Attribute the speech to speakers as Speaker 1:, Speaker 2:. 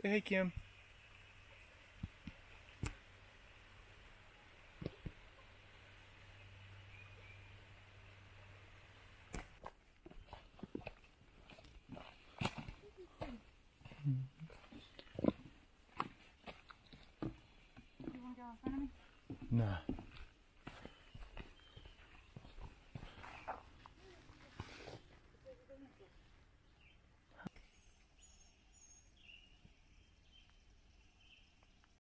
Speaker 1: Say hey, Kim.
Speaker 2: You want to go in front of me?
Speaker 1: Nah.